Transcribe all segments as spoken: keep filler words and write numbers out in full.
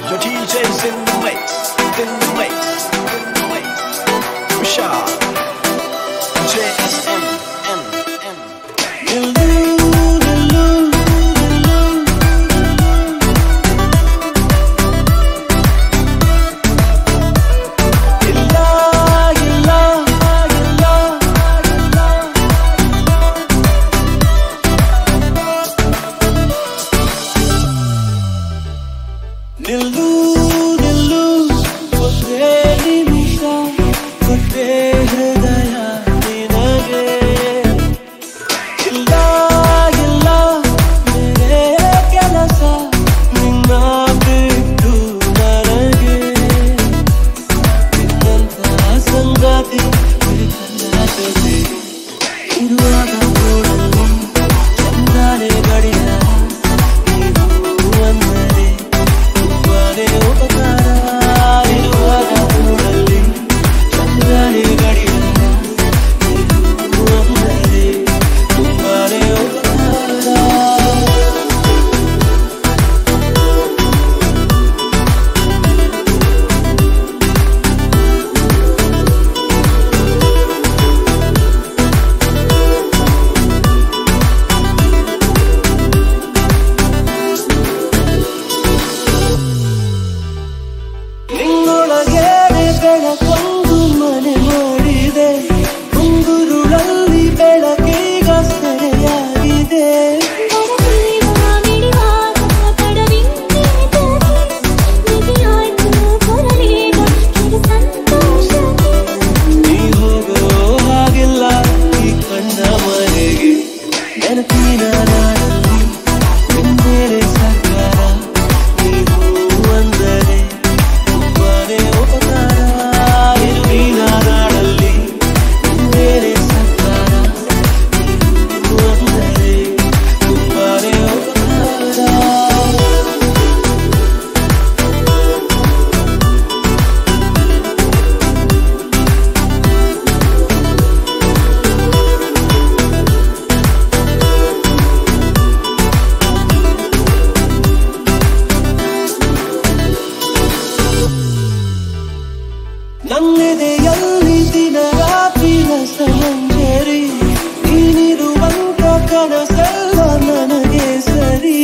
Your D J's in the mix, in the mix, in the mix. Vishal, J S N, N, N. Nillu, Nillu, Nillu. Illa, illa, illa, illa. Nillu, Nillu, ಒಂದೇ ನಿಮಿಷ ಕೊಟ್ಟೆ ಹೃದಯ ನಿನಗೆ. ಇಲ್ಲ ಇಲ್ಲ ಬೇರೆ ಕೆಲಸ ನಿನ್ನ ಬಿಟ್ಟು ನನಗೆ. ನಿನ್ನಂತ ಸಂಗಾತಿ ಕಣ್ಣಾಟದೆ ಇರುವಾಗ ಕೂಡಲು ಚಂದಾನೆ ಗಡಿಯ ನೀವು ಅಂದರೆ ತುಂಬಾನೇ ಉಪಕಾರ. ಇರುವಾಗ ಕೂಡಲಿ ಚಂದಾನೆ ಗಡಿಯ ನೀವು ಅಂದರೆ ತುಂಬಾನೇ ಉಪಕಾರ. ನಿನ್ನೊಳಗೆ ಬೆಳಕೊಂದು ಮನೆ ಮಾಡಿದೆ. ಮುಂಗುರುಳಲ್ಲಿ ಬೆಳಕೀಗ ಸೆರೆಯಾಗಿದೆ. ನೀ ಹೋಗೋ ಹಾಗಿಲ್ಲ ಈ ಕಣ್ಣ ಮನೆಗೆ. ನೆನಪಿನ ನಾಡಲ್ಲಿ ನಿನ್ನೇನೆ ಸರ್ಕಾರ. ನೀವು ಅಂದರೆ ತುಂಬಾನೇ ಉಪಕಾರ. ಇರುವಿನ ನಾಡಲ್ಲಿ ನಿನ್ನೇನೆ ಸರ್ಕಾರ. ನೀವು ಅಂದರೆ ತುಂಬಾನೇ ಉಪಕಾರ. ನನ್ನೆದೆಯಲ್ಲಿ ದಿನ ರಾತ್ರಿ ರಸಮಂಜರಿ. ನೀನಿರುವಂತ ಕನಸೆಲ್ಲ ನನಗೆ ಸರಿ.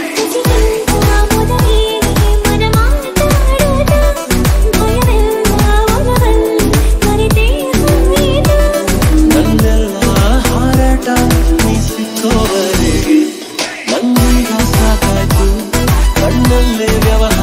ನನ್ನೆಲ್ಲ ಹಾರಾಟ ನೀ ಸಿಕ್ಕೋವರೆಗೆ. ನನ್ನೀಗ ಸಾಕಾಯ್ತು ಕಣ್ಣಲ್ಲೇ ವ್ಯವಹಾರ.